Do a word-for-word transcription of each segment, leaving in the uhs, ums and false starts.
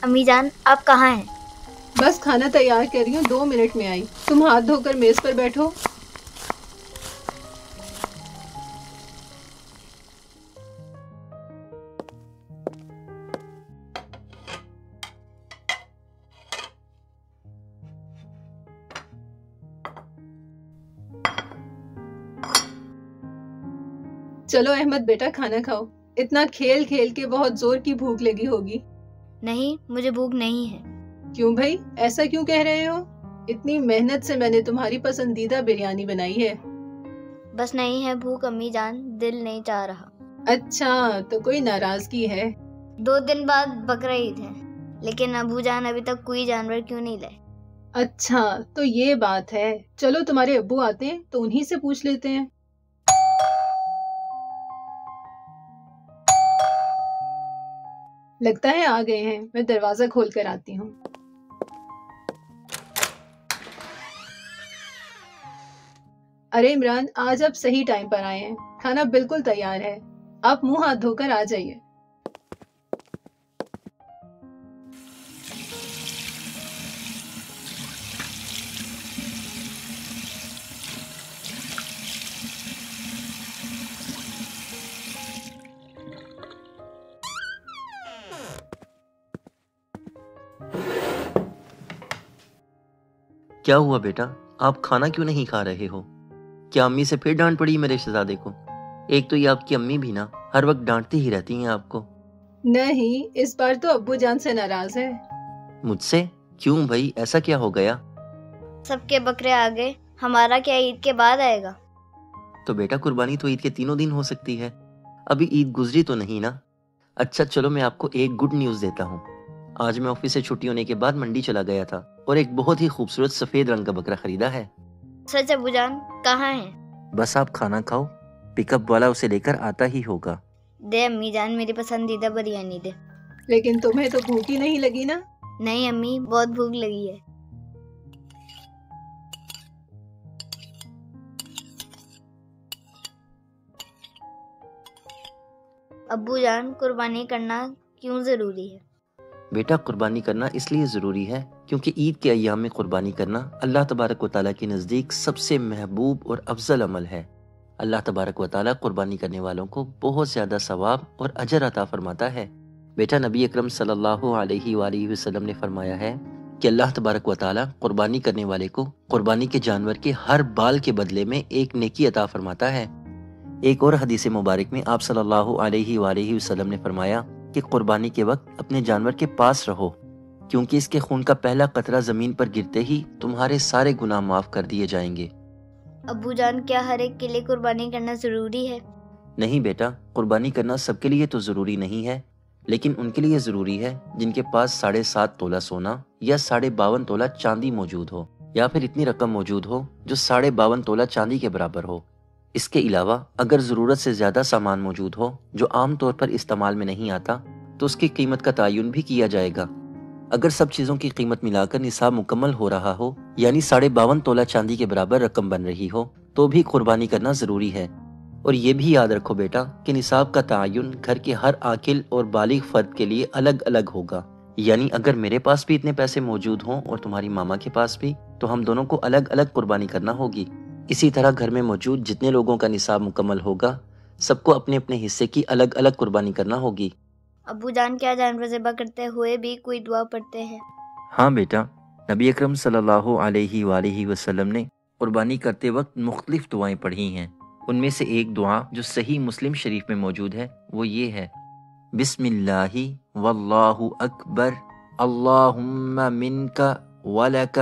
امی جان آپ کہاں ہیں؟ بس کھانا تیار کر رہی ہوں، دو منٹ میں آئی۔ تم ہاتھ دھو کر میز پر بیٹھو۔ چلو احمد بیٹا کھانا کھاؤ، اتنا کھیل کھیل کے بہت زور کی بھوک لگی ہوگی۔ نہیں مجھے بھوک نہیں ہے۔ کیوں بھائی ایسا کیوں کہہ رہے ہو؟ اتنی محنت سے میں نے تمہاری پسندیدہ بریانی بنائی ہے۔ بس نہیں ہے بھوک امی جان، دل نہیں چاہ رہا۔ اچھا تو کوئی ناراضگی ہے؟ دو دن بعد بقرعید ہے، لیکن ابو جان ابھی تک کوئی جانور کیوں نہیں لائے؟ اچھا تو یہ بات ہے، چلو تمہارے ابو آتے ہیں تو انہی سے پوچھ لیتے ہیں۔ لگتا ہے آ گئے ہیں، میں دروازہ کھول کر آتی ہوں۔ ارے عمران آج آپ صحیح ٹائم پر آئے ہیں، کھانا بالکل تیار ہے، آپ منہ ہاتھ دھو کر آ جائیے۔ کیا ہوا بیٹا، آپ کھانا کیوں نہیں کھا رہے ہو؟ کیا امی سے پھر ڈانٹ پڑی میرے شہزادے کو؟ ایک تو یہ آپ کی امی بھی نا ہر وقت ڈانٹتی ہی رہتی ہیں آپ کو۔ نہیں اس بار تو ابو جان سے ناراض ہے۔ مجھ سے؟ کیوں بھائی ایسا کیا ہو گیا؟ سب کے بکرے آ گئے، ہمارا کیا عید کے بعد آئے گا؟ تو بیٹا قربانی تو عید کے تینوں دن ہو سکتی ہے، ابھی عید گزری تو نہیں نا۔ اچھا چلو میں آپ کو ایک گڈ نیوز دیتا ہوں۔ آج میں آفس سے چھٹی ہونے کے بعد منڈی چلا گیا تھا اور ایک بہت ہی خوبصورت سفید رنگ کا بکرا خریدا ہے۔ سچ ابو جان کہاں ہیں؟ بس آپ کھانا کھاؤ، پک اپ والا اسے لے کر آتا ہی ہوگا۔ دے امی جان میری پسندیدہ بریانی دے۔ لیکن تمہیں تو بھوک ہی نہیں لگی نا؟ نہیں امی بہت بھوک لگی ہے۔ ابو جان قربانی کرنا کیوں ضروری ہے؟ بیٹا قربانی کرنا اس لیے ضروری ہے کیونکہ عید کے ایام میں قربانی کرنا اللہ تبارک و تعالیٰ کے نزدیک سب سے محبوب اور افضل عمل ہے۔ اللہ تبارک و تعالیٰ قربانی کرنے والوں کو بہت زیادہ ثواب اور اجر عطا فرماتا ہے۔ بیٹا نبی اکرم صلی اللہ علیہ وآلہ وسلم نے فرمایا ہے کہ اللہ تبارک و تعالیٰ قربانی کرنے والے کو قربانی کے جانور کے ہر بال کے بدلے میں ایک نیکی عطا فرماتا ہے۔ ایک اور حدیث مبارک میں آپ صلی اللہ علیہ وآلہ وسلم نے فرمایا کہ قربانی کے وقت اپنے جانور کے پاس رہو، کیونکہ اس کے خون کا پہلا قطرہ زمین پر گرتے ہی تمہارے سارے گناہ معاف کر دیے جائیں گے۔ ابو جان کیا ہر ایک کے لیے قربانی کرنا ضروری ہے؟ نہیں بیٹا، قربانی کرنا سب کے لیے تو ضروری نہیں ہے، لیکن ان کے لیے ضروری ہے جن کے پاس ساڑھے سات تولہ سونا یا ساڑھے باون تولہ چاندی موجود ہو، یا پھر اتنی رقم موجود ہو جو ساڑھے باون تولہ چاندی کے برابر ہو۔ اس کے علاوہ اگر ضرورت سے زیادہ سامان موجود ہو جو عام طور پر استعمال میں نہیں آتا تو اس کی قیمت کا تعین بھی کیا جائے گا۔ اگر سب چیزوں کی قیمت ملا کر نصاب مکمل ہو رہا ہو، یعنی ساڑھے باون تولہ چاندی کے برابر رقم بن رہی ہو، تو بھی قربانی کرنا ضروری ہے۔ اور یہ بھی یاد رکھو بیٹا کہ نصاب کا تعین گھر کے ہر عاقل اور بالغ فرد کے لیے الگ الگ ہوگا، یعنی اگر میرے پاس بھی اتنے پیسے موجود ہوں اور تمہاری ماما کے پاس بھی، تو ہم دونوں کو الگ الگ قربانی کرنا ہوگی۔ اسی طرح گھر میں موجود جتنے لوگوں کا نصاب مکمل ہوگا، سب کو اپنے اپنے حصے کی الگ الگ قربانی کرنا ہوگی۔ ابو جان کیا جانور ذبح کرتے ہوئے بھی کوئی دعا پڑھتے ہیں؟ ہاں بیٹا، نبی اکرم صلی اللہ علیہ وآلہ وسلم نے قربانی کرتے وقت مختلف دعائیں پڑھی ہیں۔ ان میں سے ایک دعا جو صحیح مسلم شریف میں موجود ہے وہ یہ ہے: بسم اللہ واللہ اکبر، اللہم منک ولک،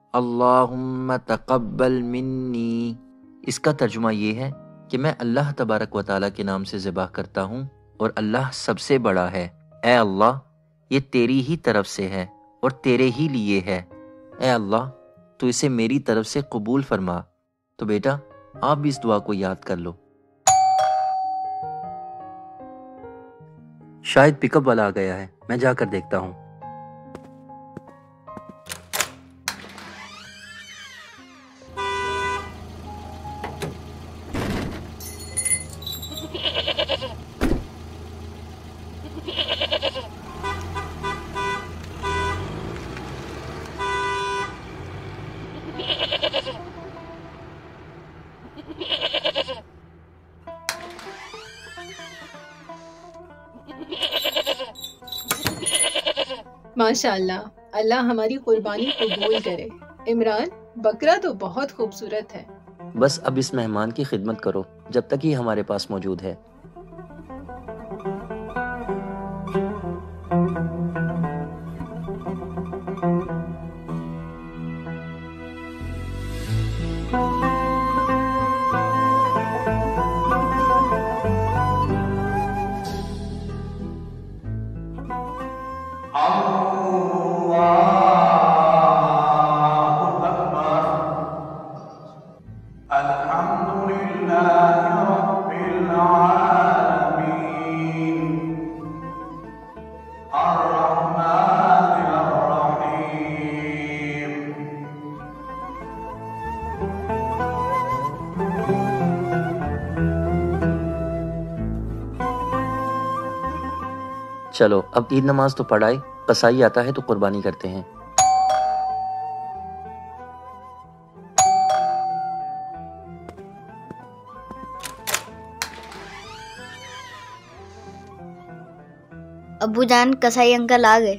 اللہم تقبل منی۔ اس کا ترجمہ یہ ہے کہ میں اللہ تبارک و تعالیٰ کے نام سے ذبح کرتا ہوں اور اللہ سب سے بڑا ہے۔ اے اللہ یہ تیری ہی طرف سے ہے اور تیرے ہی لیے ہے، اے اللہ تو اسے میری طرف سے قبول فرما۔ تو بیٹا آپ بھی اس دعا کو یاد کر لو۔ شاید پک اپ والا آ گیا ہے، میں جا کر دیکھتا ہوں۔ ماشاء اللہ، اللہ ہماری قربانی قبول کرے۔ عمران، بکرا تو بہت خوبصورت ہے۔ بس اب اس مہمان کی خدمت کرو جب تک یہ ہمارے پاس موجود ہے۔ چلو اب عید نماز تو پڑھائے، قصائی آتا ہے تو قربانی کرتے ہیں۔ ابو جان، کسائی انکل آ گئے۔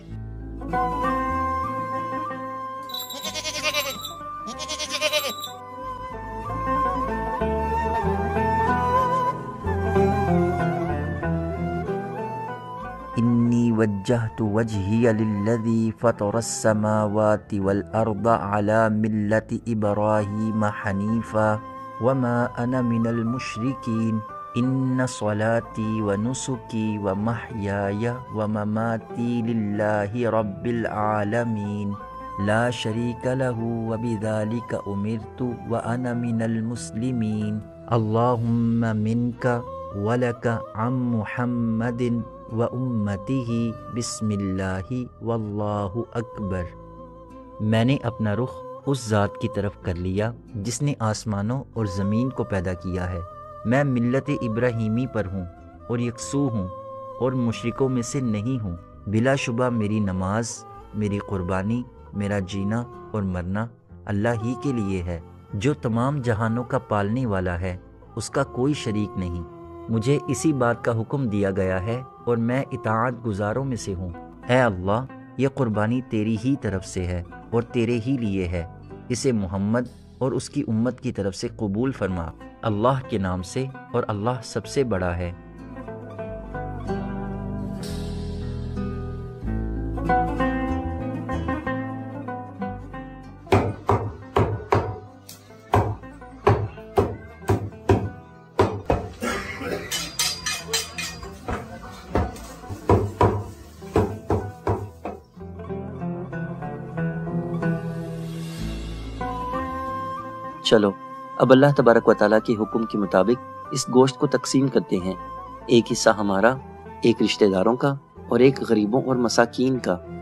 انی وجہت وجہی للذی فطر السماوات والارض علی ملت ابراہیم حنیفا وما انا من المشرکین ان صلاتی ونسکی ومحیای ومماتی للہ رب العالمین لا شریک لہ وبذالک امرت وانا من المسلمین اللہم منک ولک عن محمد و امتہ بسم اللہ واللہ اکبر۔ میں نے اپنا رخ اس ذات کی طرف کر لیا جس نے آسمانوں اور زمین کو پیدا کیا ہے۔ میں ملت ابراہیمی پر ہوں اور یکسو ہوں اور مشرکوں میں سے نہیں ہوں۔ بلا شبہ میری نماز، میری قربانی، میرا جینا اور مرنا اللہ ہی کے لیے ہے، جو تمام جہانوں کا پالنے والا ہے، اس کا کوئی شریک نہیں۔ مجھے اسی بات کا حکم دیا گیا ہے اور میں اطاعت گزاروں میں سے ہوں۔ اے اللہ، یہ قربانی تیری ہی طرف سے ہے اور تیرے ہی لیے ہے، اسے محمد اور اس کی امت کی طرف سے قبول فرما، اللہ کے نام سے، اور اللہ سب سے بڑا ہے۔ چلو اب اللہ تبارک و تعالیٰ کے حکم کے مطابق اس گوشت کو تقسیم کرتے ہیں، ایک حصہ ہمارا، ایک رشتہ داروں کا اور ایک غریبوں اور مساکین کا۔